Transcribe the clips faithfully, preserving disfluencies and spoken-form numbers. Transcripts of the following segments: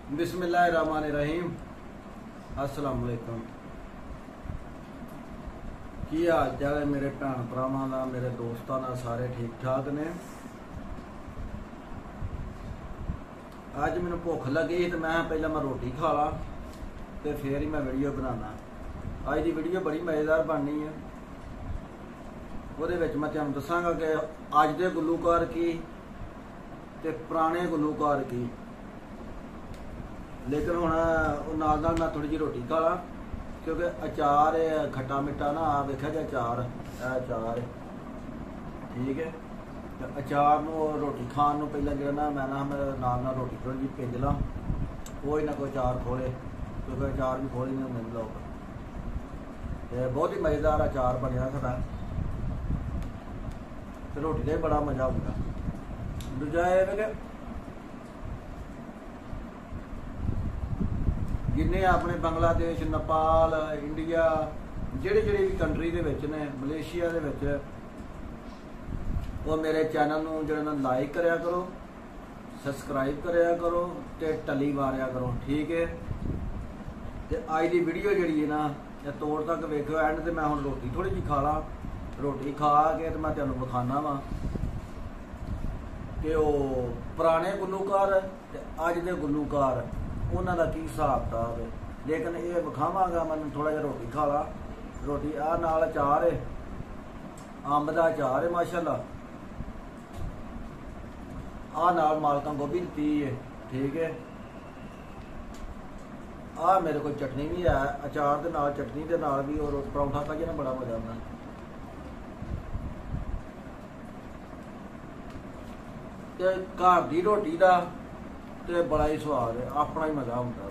बिस्मिल्लाहिर्रहमानिर्रहीम। अस्सलाम वालेकुम। की हाल चाल है मेरे भैन भरावां दा, मेरे दोस्तां दा, सारे ठीक ठाक ने। अज मैनूं भुख लगी तो मैं पहले मैं रोटी खा ला तो फिर ही मैं वीडियो बनाना। अज की वीडियो बड़ी मज़ेदार बननी है। ਉਹਦੇ ਵਿੱਚ मैं तुहानूं दसांगा कि अज दे गुलूकार की ते पुराने गुलूकार की। लेकिन हुण नाल नाल मैं थोड़ी जी रोटी खा ला क्योंकि अचार खट्टा मिट्ठा ना आ वेखिया जी अचार ए अचार ठीक है। तो अचार नूं रोटी खाण नूं पहले जो ना मैं ना मैं नाल नाल रोटी थोड़ी जी भिज ला, कोई ना कोई अचार खोले क्योंकि अचार भी खोल ही नहीं होंदे लोग। तो बहुत ही मज़ेदार अचार बनिया साडा, रोटी का बड़ा मज़ा आऊगा। दूजा ये कि जिन्हें अपने बांग्लादेश, नेपाल, इंडिया जेड़े जेड़े भी कंट्री दे विच ने, मलेशिया दे विच, वो मेरे चैनल नूं जेड़ा ना लाइक करया करो, सबसक्राइब करया करो ते टली मारिया करो ठीक है। ते अज दी वीडियो जिहड़ी है ना तोड़ तक वेखो एंड ते मैं हुण रोटी थोड़ी जी खा ला। रोटी खा के तो मैं तुहानूं विखाना वा कि वो पुराने गुलूकार ते अज दे गुलूकार उन्हां दा की हिसाब किताब है। लेकिन ये विखावांगा मैं थोड़ा जिहा रोटी खा ला। रोटी आ नाल अचार है, अंब दा अचार है माशाअल्लाह। आ नाल मालकां गोभी दित्ती है ठीक है। आ मेरे को चटनी भी है, अचार दे नाल चटनी दे नाल भी और परौंठा खाइए ना बड़ा मज़ा आंदा। ते घर दी रोटी दा ते बड़ा ही स्वाद है, अपना ही मज़ा होंदा।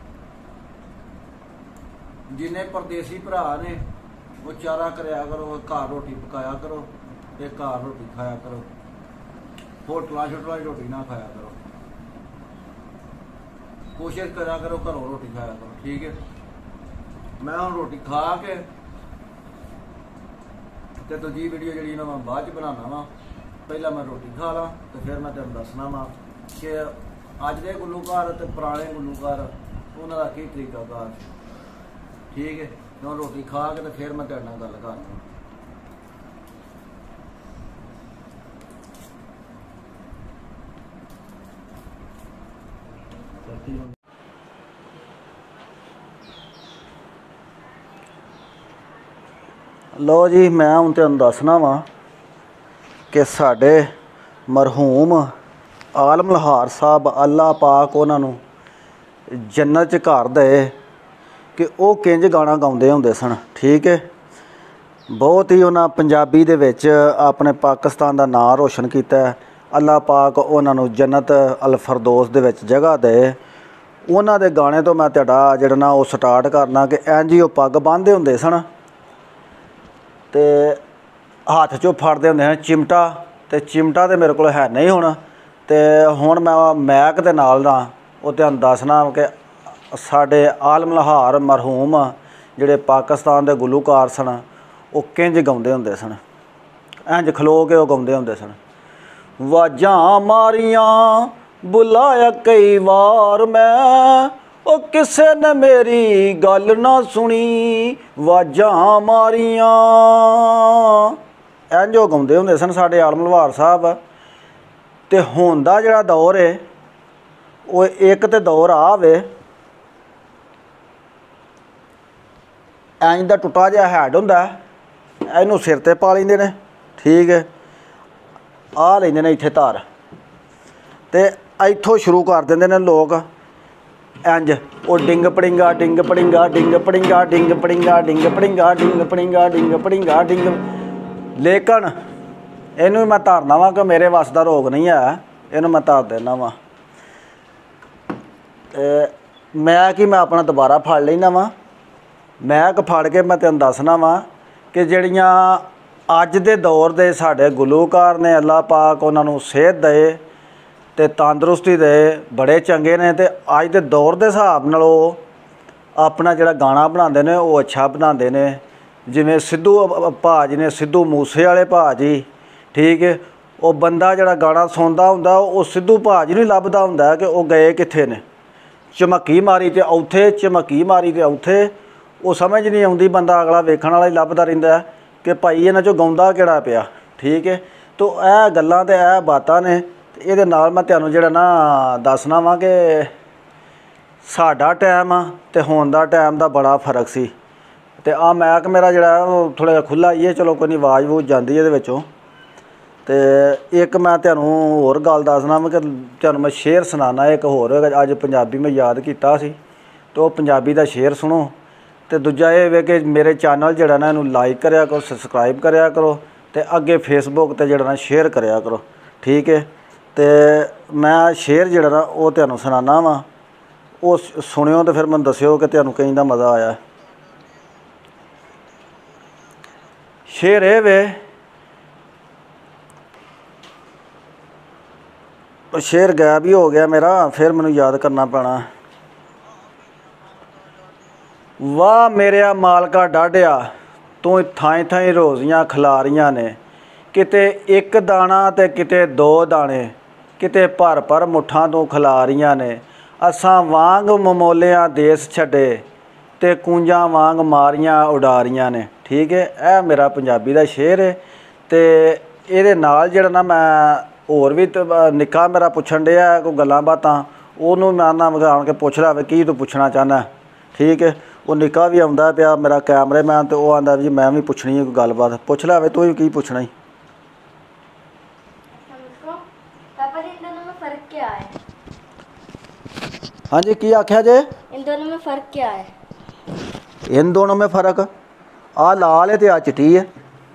जिन्हें परदेसी भरा ने वो चारा करया करो, घर रोटी पकाया करो ते घर रोटी खाया करो, होटलों शोटलों की रोटी ना खाया करो। कोशिश करा करो घरों रोटी खाया करो ठीक है। मैं हम रोटी खा के ते दूजी वीडियो जी मैं बाद च बनाना वा। पहला मैं रोटी खा ला तो फिर मैं तुहानूं दसना वा कि अज दे गुलूकार ते पुराने गुलूकार उन्हां दा की तरीकाकार ठीक है। मैं रोटी खा के तो फिर मैं तुहाडे नाल गल करना। लो जी मैं हुण तुहानूं दसना वा कि साडे मरहूम आलम लहार साहब अल्लाह पाक उन्होंने जन्नत च घर दे कि वो किंज गाना गाउंदे हुंदे सन ठीक है। बहुत ही उन्हें पंजाबी दे विच अपने पाकिस्तान का नाम रोशन किया। अल्लाह पाक उन्होंने जन्नत अल फरदौस दे विच जगह दे। उन्हां दे गाने तो मैं तुहाडा जिहड़ा ना वो स्टार्ट करना कि इंज ही वो पग बन्नदे हुंदे सन ते हाथ चो फड़ते होंदे हैं चिमटा। तो चिमटा तो मेरे को है नहीं हुण ते हुण मैं मैक दे नाल ना वो तुहानूं दसना कि साडे आलम लहार मरहूम जिहड़े पाकिस्तान दे गुलूकार सन वो किंज गाउंदे हुंदे सन। इंज खलो के वो गाउंदे हुंदे सन। वाजां मारियां बुलाया कई वार मैं ओ किसे ने मेरी गल ना सुनी। वाजां मारियां इंज वो गाउंदे हुंदे सन साडे आलम लहार साहब। ते हुण दा जिहड़ा दौर है वो एक तो दौर आ वे इंज दा टुटा जिहा हैड हुंदा इहनूं सिर ते पा लैंदे ने ठीक है। आ लैंदे ने इत्थे धार ते इत्थों शुरू कर देंदे ने लोग इंज वो डिंग पड़िंगा डिंग पड़िंगा डिंग पड़िंगा डिंग पड़िंगा डिंग पड़िंगा डिंग पड़िंगा डिंग पड़िंगा डिंग। लेकिन इनू मैं धारना वा कि मेरे वस का रोग नहीं है, इनू मैं धार देना वा। मैं कि मैं अपना दोबारा फड़ लेना वा। मैक फड़ के मैं तुहानूं दसना वा कि जिहड़ियां अज दे दौर दे साडे गुलूकार ने अल्लाह पाक उन्हां नूं सेहत दे ते तंदरुस्ती दे बड़े चंगे ने। ते अज दे दौर दे हिसाब नाल अपना जिहड़ा गाना बनांदे ने वो अच्छा बनांदे ने। जिवें सिद्धू भाजी ने, सिद्धू मूसे वाले भाजी ठीक है। वो बंदा जिहड़ा गाना सुनदा हुंदा वो सिद्धू भाजी नूं लभदा हुंदा कि वो गए कित्थे ने ਝਮੱਕੀ ਮਾਰੀ ਤੇ ਉੱਥੇ, ਝਮੱਕੀ ਮਾਰੀ ਤੇ ਉੱਥੇ। ਉਹ ਸਮਝ ਨਹੀਂ ਆਉਂਦੀ, ਬੰਦਾ ਅਗਲਾ ਵੇਖਣ ਵਾਲਾ ਹੀ ਲੱਭਦਾ ਰਹਿੰਦਾ ਕਿ ਭਾਈ ਇਹਨਾਂ 'ਚੋਂ ਗਾਉਂਦਾ ਕਿਹੜਾ ਪਿਆ। ਠੀਕ ਹੈ, ਤੋ ਇਹ ਗੱਲਾਂ ਤੇ ਇਹ ਬਾਤਾਂ ਨੇ। ਤੇ ਇਹਦੇ ਨਾਲ ਮੈਂ ਤੁਹਾਨੂੰ ਜਿਹੜਾ ਨਾ ਦੱਸਣਾ ਵਾ ਕਿ ਸਾਡਾ ਟਾਈਮ ਆ ਤੇ ਹੁਣ ਦਾ ਟਾਈਮ ਦਾ ਬੜਾ ਫਰਕ ਸੀ। ਤੇ ਆ ਮੈਕ ਮੇਰਾ ਜਿਹੜਾ ਉਹ ਥੋੜ੍ਹਾ ਜਿਹਾ ਖੁੱਲ੍ਹਾ ਹੀ ਹੈ, ਚਲੋ ਕੋਈ ਨਹੀਂ, ਆਵਾਜ਼ ਵੂਜ ਜਾਂਦੀ ਇਹਦੇ ਵਿੱਚੋਂ। ਤੇ ਇੱਕ ਮੈਂ ਤੁਹਾਨੂੰ ਹੋਰ ਗੱਲ ਦੱਸਣਾ ਵਾ ਕਿ ਤੁਹਾਨੂੰ ਮੈਂ ਸ਼ੇਅਰ ਸੁਣਾਉਣਾ ਇੱਕ ਹੋਰ। ਅੱਜ ਪੰਜਾਬੀ ਮੈਂ ਯਾਦ ਕੀਤਾ ਸੀ ਤੇ ਉਹ ਪੰਜਾਬੀ ਦਾ ਸ਼ੇਅਰ ਸੁਣੋ। ਤੇ ਦੂਜਾ ਇਹ ਵੇ ਕਿ ਮੇਰੇ ਚੈਨਲ ਜਿਹੜਾ ਨਾ ਇਹਨੂੰ ਲਾਈਕ ਕਰਿਆ ਕਰੋ, ਸਬਸਕ੍ਰਾਈਬ ਕਰਿਆ ਕਰੋ ਤੇ ਅੱਗੇ ਫੇਸਬੁੱਕ ਤੇ ਜਿਹੜਾ ਨਾ ਸ਼ੇਅਰ ਕਰਿਆ ਕਰੋ। ਠੀਕ ਹੈ, ਤੇ ਮੈਂ ਸ਼ੇਅਰ ਜਿਹੜਾ ਨਾ ਉਹ ਤੁਹਾਨੂੰ ਸੁਣਾਉਣਾ ਵਾ, ਉਹ ਸੁਣਿਓ ਤੇ ਫਿਰ ਮੈਨੂੰ ਦੱਸਿਓ ਕਿ ਤੁਹਾਨੂੰ ਕहीं ਦਾ ਮਜ਼ਾ ਆਇਆ। ਸ਼ੇਅਰ ਇਹ ਵੇ, ਸ਼ੇਅਰ ਗਾਇਬ ਹੀ ਹੋ ਗਿਆ ਮੇਰਾ, ਫਿਰ ਮੈਨੂੰ ਯਾਦ ਕਰਨਾ ਪੈਣਾ। ਵਾਹ ਮੇਰਿਆ ਮਾਲਕਾ ਡਾਢਿਆ, ਤੂੰ ਥਾਈਂ ਥਾਈਂ ਰੋਜ਼ੀਆਂ ਖਿਲਾਰੀਆਂ ਨੇ, ਕਿਤੇ ਇੱਕ ਦਾਣਾ ਤੇ ਕਿਤੇ ਦੋ ਦਾਣੇ, ਕਿਤੇ ਭਰ ਭਰ ਮੁੱਠਾਂ ਤੂੰ ਖਿਲਾਰੀਆਂ ਨੇ। ਅਸਾਂ ਵਾਂਗ ਮਮੋਲਿਆਂ ਦੇਸ ਛੱਡੇ ਤੇ ਕੂੰਜਾਂ ਵਾਂਗ ਮਾਰੀਆਂ ਉਡਾਰੀਆਂ ਨੇ। ਠੀਕ ਹੈ, ਇਹ ਮੇਰਾ ਪੰਜਾਬੀ ਦਾ ਸ਼ੇਅਰ ਹੈ। ਤੇ ਇਹਦੇ ਨਾਲ ਜਿਹੜਾ ਨਾ ਮੈਂ ਹੋਰ ਵੀ ਨਿੱਕਾ ਮੇਰਾ ਪੁੱਛਣ ਡਿਆ ਕੋਈ ਗੱਲਾਂ ਬਾਤਾਂ, ਉਹਨੂੰ ਮੈਂ ਨਾ ਆਣ ਕੇ ਪੁੱਛ ਲਿਆ ਕੀ ਤੂੰ ਪੁੱਛਣਾ ਚਾਹੁੰਦਾ। ਠੀਕ ਹੈ, ਉਹ ਨਿੱਕਾ ਵੀ ਆਉਂਦਾ ਪਿਆ ਮੇਰਾ ਕੈਮਰਾਮੈਨ, ਤੇ ਉਹ ਆਂਦਾ ਜੀ ਮੈਂ ਵੀ ਪੁੱਛਣੀ ਹੈ ਕੋਈ ਗੱਲਬਾਤ। ਪੁੱਛ ਲਿਆ ਵੇ ਤੂੰ ਵੀ ਕੀ ਪੁੱਛਣਾ ਹੀ। हाँ जी, की आख्या जे? इन दोनों में फ़र्क क्या है? इन दोनों में फ़र्क, आ लाल है ते आ चिट्टी है।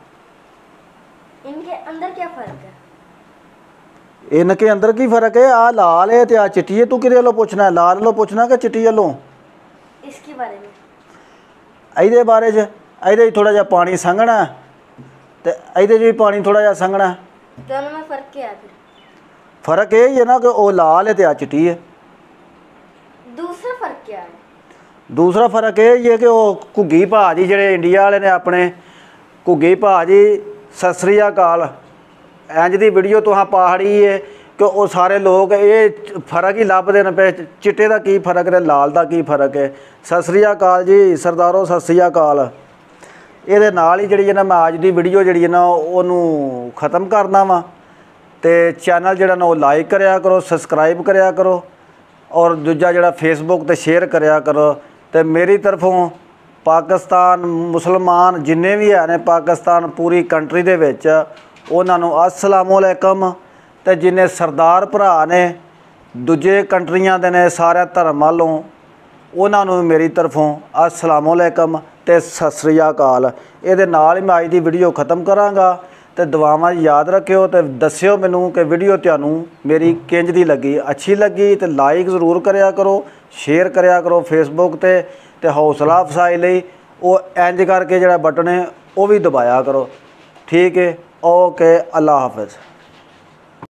इनके अंदर क्या फ़र्क है? इनके अंदर की फ़र्क है? आ लाल है ते आ चिट्टी है। तू किदे वालों पूछना है, लाल वालों पूछना कि चिट्टी वालों? इसके बारे में। ਇਹਦੇ ਬਾਰੇ 'ਚ ਇਹਦੇ 'ਚ ਥੋੜ੍ਹਾ ਜਿਹਾ ਪਾਣੀ ਸੰਘਣਾ ਤੇ ਇਹਦੇ 'ਚ ਵੀ ਪਾਣੀ ਥੋੜ੍ਹਾ ਜਿਹਾ ਸੰਘਣਾ। दोनों में फ़र्क क्या है फिर? फ़र्क ਇਹ ਹੀ ਹੈ ਨਾ ਕਿ ਉਹ ਲਾਲ ਹੈ ਤੇ ਆ ਚਿੱਟੀ ਹੈ। दूसरा फ़र्क क्या है? ਦੂਸਰਾ ਫ਼ਰਕ ਇਹ ਹੀ ਹੈ ਕਿ ਉਹ ਘੁੱਗੀ ਭਾਅ ਜੀ ਜਿਹੜੇ ਇੰਡੀਆ ਵਾਲੇ ਨੇ ਆਪਣੇ, ਘੁੱਗੀ ਭਾਅ ਜੀ ਸਤਿ ਸ੍ਰੀ ਅਕਾਲ, ਇੰਜ ਦੀ ਵੀਡੀਓ ਤੁਹਾਂ ਪਹਾੜੀ ਹੈ ਕਿ ਉਹ ਸਾਰੇ ਲੋਕ ਇਹ ਫ਼ਰਕ ਹੀ ਲੱਭਦੇ ਨੇ ਪਏ, ਚਿੱਟੇ ਦਾ ਕੀ ਫ਼ਰਕ ਤੇ ਲਾਲ ਦਾ ਕੀ ਫ਼ਰਕ ਹੈ। ਸਤਿ ਸ੍ਰੀ ਅਕਾਲ ਜੀ ਸਰਦਾਰੋ, ਸਤਿ ਸ੍ਰੀ ਅਕਾਲ। ਇਹਦੇ ਨਾਲ ਹੀ ਜਿਹੜੀ ਹੈ ਨਾ ਮੈਂ ਅੱਜ ਦੀ ਵੀਡੀਓ ਜਿਹੜੀ ਹੈ ਨਾ ਉਹਨੂੰ ख़त्म ਕਰਨਾ ਵਾ। ਤੇ ਚੈਨਲ ਜਿਹੜਾ ਨਾ ਉਹ ਲਾਈਕ ਕਰਿਆ ਕਰੋ, ਸਬਸਕ੍ਰਾਈਬ ਕਰਿਆ ਕਰੋ, ਔਰ ਦੂਜਾ ਜਿਹੜਾ ਫੇਸਬੁੱਕ ਤੇ ਸ਼ੇਅਰ ਕਰਿਆ ਕਰੋ। ਤੇ ਮੇਰੀ ਤਰਫੋਂ ਪਾਕਿਸਤਾਨ ਮੁਸਲਮਾਨ ਜਿੰਨੇ ਵੀ ਹੈ ਨੇ ਪਾਕਿਸਤਾਨ ਪੂਰੀ ਕੰਟਰੀ ਦੇ ਵਿੱਚ, ਉਹਨਾਂ ਨੂੰ ਅਸਲਾਮੁ ਅਲੈਕਮ। ਤੇ ਜਿੰਨੇ ਸਰਦਾਰ ਭਰਾ ਨੇ ਦੂਜੇ ਕੰਟਰੀਆਂ ਦੇ ਨੇ ਸਾਰੇ ਧਰਮ ਵੱਲੋਂ, ਉਹਨਾਂ ਨੂੰ ਮੇਰੀ ਤਰਫੋਂ ਅਸਲਾਮੁ ਅਲੈਕਮ ਤੇ ਸਤਿ ਸ੍ਰੀ ਅਕਾਲ। ਇਹਦੇ ਨਾਲ ਹੀ ਮੈਂ ਅੱਜ ਦੀ ਵੀਡੀਓ ख़त्म ਕਰਾਂਗਾ। ਤੇ ਦੁਆਵਾਂ ਯਾਦ ਰੱਖਿਓ ਤੇ ਦੱਸਿਓ ਮੈਨੂੰ ਕਿ ਵੀਡੀਓ ਤੁਹਾਨੂੰ ਮੇਰੀ ਕਿੰਜ ਦੀ ਲੱਗੀ। ਅੱਛੀ ਲੱਗੀ ਤੇ ਲਾਈਕ ਜ਼ਰੂਰ ਕਰਿਆ ਕਰੋ, ਸ਼ੇਅਰ ਕਰਿਆ ਕਰੋ ਫੇਸਬੁੱਕ ਤੇ ਤੇ ਹੌਸਲਾ ਅਫਜ਼ਾਈ ਲਈ ਉਹ ਇੰਜ ਕਰਕੇ ਜਿਹੜਾ ਬਟਨ ਹੈ ਉਹ ਵੀ ਦਬਾਇਆ ਕਰੋ। ਠੀਕ ਹੈ, ਓਕੇ, ਅੱਲਾ ਹਾਫਿਜ਼।